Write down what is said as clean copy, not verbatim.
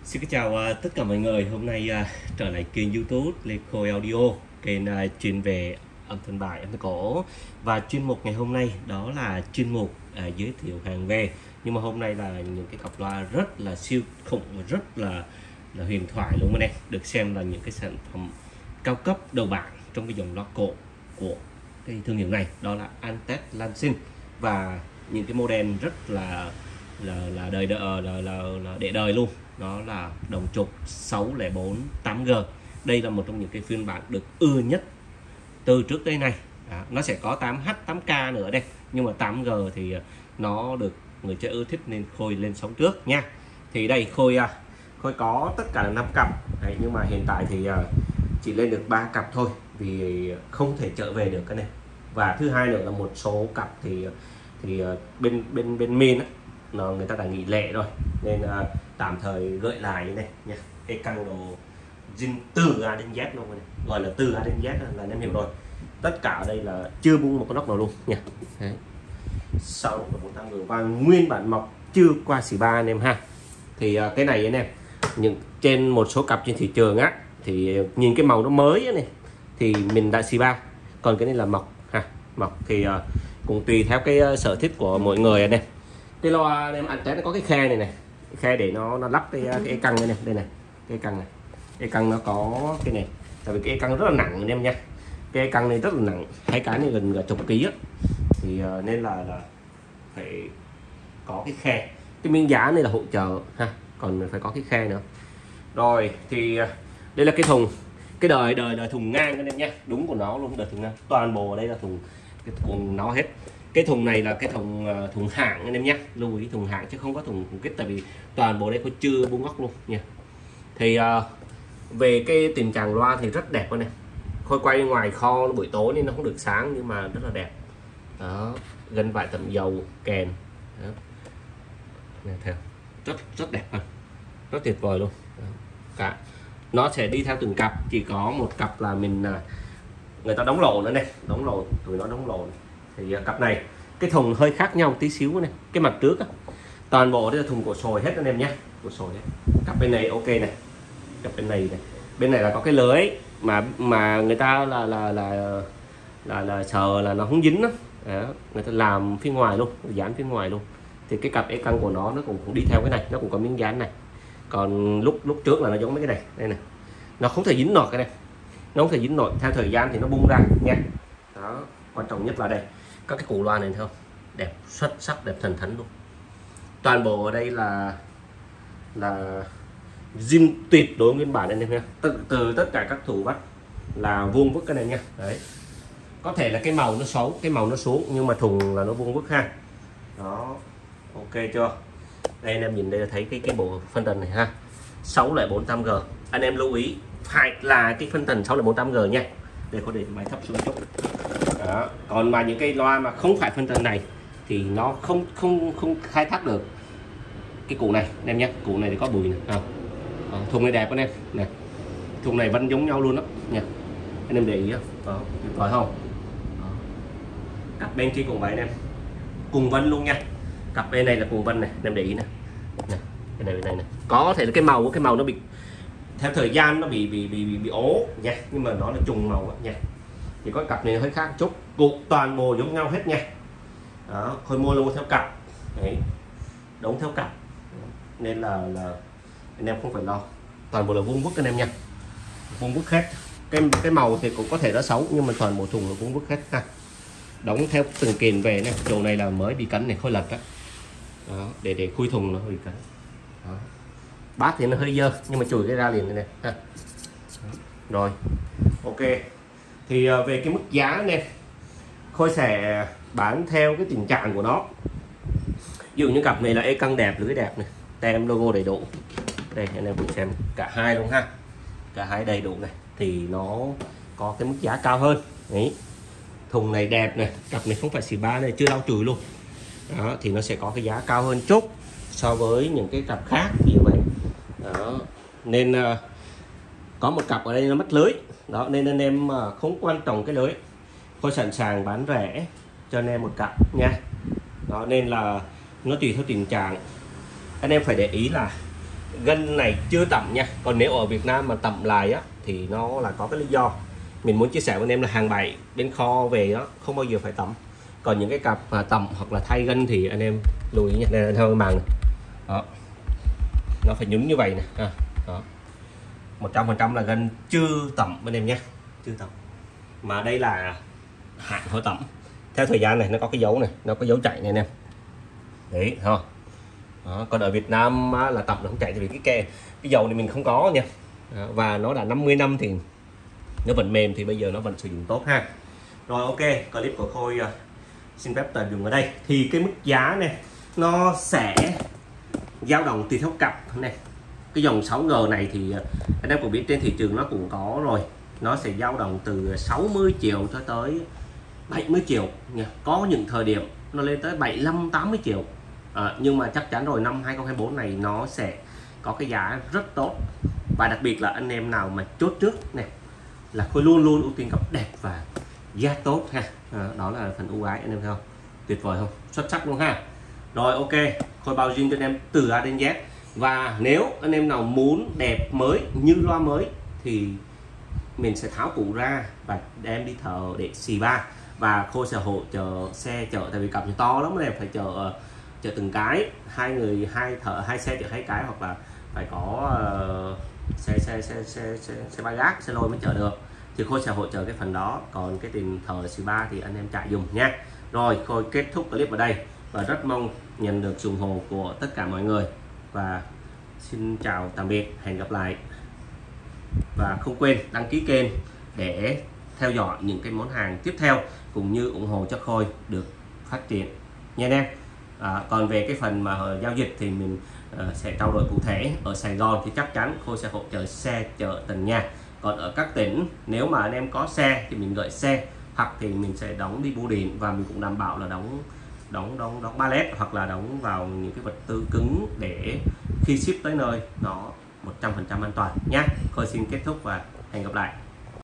Xin kính chào tất cả mọi người. Hôm nay trở lại kênh YouTube Lê Khôi Audio, kênh chuyên về âm thanh bài, âm thanh cổ. Và chuyên mục ngày hôm nay đó là chuyên mục giới thiệu hàng về. Nhưng mà hôm nay là những cái cặp loa rất là siêu khủng và rất là huyền thoại luôn anh em. Được xem là những cái sản phẩm cao cấp đầu bảng trong cái dòng loa cổ của cái thương hiệu này, đó là Antec Lansing. Và những cái model rất là đời là để đời luôn, đó là đồng trục 604 8G. Đây là một trong những cái phiên bản được ưa nhất từ trước tới nay. Nó sẽ có 8H 8K nữa đây, nhưng mà 8G thì nó được người chơi ưa thích nên Khôi lên sóng trước nha. Thì đây Khôi có tất cả là 5 cặp đấy, nhưng mà hiện tại thì chỉ lên được 3 cặp thôi vì không thể trở về được cái này. Và thứ hai nữa là một số cặp thì bên min người ta đã nghỉ lệ rồi nên tạm thời gợi lại này nha. Cái căn đồ zin từ A đến Z luôn này, gọi là từ A đến Z là anh em hiểu rồi. Tất cả ở đây là chưa bung một cái nóc nào luôn nha. Đấy. Sau một tăng cường và nguyên bản mọc chưa qua xì 3 anh em ha. Thì cái này anh em, những trên một số cặp trên thị trường á thì nhìn cái màu nó mới này thì mình đã xì 3, còn cái này là mọc ha. Mọc thì cũng tùy theo cái sở thích của mỗi người anh em. Cái loa anh em Antec nó có cái khe này, cái khe để nó lắp cái căng đây này, cái căng này, cái căng nó có cái này, tại vì cái căng rất là nặng anh em nha. Cái căng này rất là nặng, hai cái này gần chục ký á, thì nên là phải có cái khe. Cái miếng giá này là hỗ trợ ha, còn phải có cái khe nữa. Rồi thì đây là cái thùng, cái đời thùng ngang anh em nha, đúng của nó luôn, đời thùng ngang, toàn bộ ở đây là thùng, cái thùng nó hết. Cái thùng này là cái thùng hãng anh em nhé, lưu ý thùng hãng chứ không có thùng kít, tại vì toàn bộ đây có chưa bung góc luôn nha. Thì về cái tình trạng loa thì rất đẹp này. Khôi quay ngoài kho buổi tối nên nó không được sáng nhưng mà rất là đẹp. Đó, gân vải tẩm dầu kèn. Đó. Theo rất đẹp hơn, rất tuyệt vời luôn. Đó. Cả nó sẽ đi theo từng cặp, chỉ có một cặp là người ta đóng lỗ nữa này, đóng lỗ, tụi nó đóng lỗ. Thì cặp này cái thùng hơi khác nhau tí xíu này, cái mặt trước á, toàn bộ đây là thùng cổ sồi hết anh em nhé, cổ sồi hết. Cặp bên này ok này, cặp bên này bên này là có cái lưới mà người ta là sợ là nó không dính đó. Đó, người ta làm phía ngoài luôn, dán phía ngoài luôn. Thì cái cặp căng của nó cũng đi theo cái này, nó cũng có miếng dán này. Còn lúc trước là nó giống mấy cái này, đây này, nó không thể dính nổi cái này, nó không thể dính nổi, theo thời gian thì nó bung ra nha. Đó, quan trọng nhất là đây các cái củ loa này thấy không, đẹp xuất sắc, đẹp thần thánh luôn. Toàn bộ ở đây là zin tuyệt đối nguyên bản anh em nha, từ tất cả các thủ vắt là vuông vức cái này nha. Đấy, có thể là cái màu nó xấu, cái màu nó xuống, nhưng mà thùng là nó vuông vức ha. Đó, ok chưa? Đây anh em nhìn đây là thấy cái bộ phân tần này ha, 604 8G. Anh em lưu ý phải là cái phân tần 604 8G nha. Để có để máy thấp xuống chút. Đó. Còn mà những cái loa mà không phải phân tần này thì nó không khai thác được cái củ này anh em nhé. Củ này thì có bụi này. Thùng này đẹp anh em này, thùng này vẫn giống nhau luôn đó nha, anh em để ý đó, tuyệt vời không? Đó. Cặp bên kia cùng vậy anh em, cùng vân luôn nha. Cặp bên này là cùng vân này, anh em để ý này, cái này bên này này, có thể là cái màu nó bị theo thời gian nó bị ố nha, nhưng mà nó là trùng màu nha. Thì có cặp này hơi khác chút, cục toàn bộ giống nhau hết nha. Đó, Khôi mua luôn theo cặp đấy, đóng theo cặp nên là anh em không phải lo, toàn bộ là vuông vức anh em nha, vuông vức hết. Cái màu thì cũng có thể nó xấu nhưng mà toàn bộ thùng là vuông vức hết ha. Đóng theo từng kền về này, chỗ này là mới bị cắn này, Khôi lật đó. Đó, để khui thùng nó bị cắn. Đó. Bát thì nó hơi dơ nhưng mà chùi cái ra liền này ha. Rồi ok, thì về cái mức giá này Khôi sẽ bán theo cái tình trạng của nó. Ví dụ như cặp này là căng đẹp, lưới đẹp này, tem logo đầy đủ. Đây anh em cùng xem cả hai luôn ha, cả hai đầy đủ này thì nó có cái mức giá cao hơn. Đấy, thùng này đẹp này, cặp này không phải xì 3 này, chưa lau chùi luôn. Đó, thì nó sẽ có cái giá cao hơn chút so với những cái cặp khác như vậy. Đó, nên có một cặp ở đây nó mất lưới. Đó, nên anh em không quan trọng cái lưới, Khôi sẵn sàng bán rẻ cho anh em một cặp nha. Đó, nên là nó tùy theo tình trạng. Anh em phải để ý là gân này chưa tẩm nha. Còn nếu ở Việt Nam mà tẩm lại á thì nó là có cái lý do. Mình muốn chia sẻ với anh em là hàng bậy bên kho về đó không bao giờ phải tẩm. Còn những cái cặp mà tẩm hoặc là thay gân thì anh em lưu ý nha. Đây là theo màng này. Đó. Nó phải nhúng như vậy nè. Đó. 100% là gân chưa tẩm bên em nhé, chưa tẩm. Mà đây là hạn hồi tẩm. Theo thời gian này nó có cái dấu này, nó có dấu chảy này nè. Đấy, không? Đó, còn ở Việt Nam là tẩm nó không chảy vì cái dầu này mình không có nha. Đó, và nó đã 50 năm thì nó vẫn mềm thì bây giờ nó vẫn sử dụng tốt ha. Rồi ok, clip của Khôi xin phép tận dụng ở đây. Thì cái mức giá này nó sẽ dao động tùy theo cặp này. Cái dòng 6G này thì anh em cũng biết trên thị trường nó cũng có rồi, nó sẽ dao động từ 60 triệu cho tới 70 triệu nha. Có những thời điểm nó lên tới 75-80 triệu. Nhưng mà chắc chắn rồi năm 2024 này nó sẽ có cái giá rất tốt. Và đặc biệt là anh em nào mà chốt trước này là Khôi luôn luôn ưu tiên cặp đẹp và giá tốt ha. Đó là phần ưu ái anh em thấy không? Tuyệt vời không? Xuất sắc luôn ha. Rồi ok, Khôi bao zin cho anh em từ A đến Z. Và nếu anh em nào muốn đẹp mới như loa mới thì mình sẽ tháo củ ra và đem đi thợ để xì ba. Và Khôi sẽ hỗ trợ xe chở, tại vì cặp to lắm em phải chở từng cái, hai người hai thợ hai xe chở hai cái, hoặc là phải có xe ba gác, xe lôi mới chở được, thì Khôi sẽ hỗ trợ cái phần đó. Còn cái tiền thợ xì ba thì anh em chạy dùng nha. Rồi Khôi kết thúc clip ở đây và rất mong nhận được sự ủng hộ của tất cả mọi người, và xin chào tạm biệt, hẹn gặp lại. Và không quên đăng ký kênh để theo dõi những cái món hàng tiếp theo cũng như ủng hộ cho Khôi được phát triển nha anh em. Còn về cái phần mà giao dịch thì mình sẽ trao đổi cụ thể. Ở Sài Gòn thì chắc chắn Khôi sẽ hỗ trợ xe chở tận nhà. Còn ở các tỉnh nếu mà anh em có xe thì mình gửi xe, hoặc thì mình sẽ đóng đi bưu điện, và mình cũng đảm bảo là đóng pallet hoặc là đóng vào những cái vật tư cứng để khi ship tới nơi nó 100% an toàn nhé. Khôi xin kết thúc và hẹn gặp lại.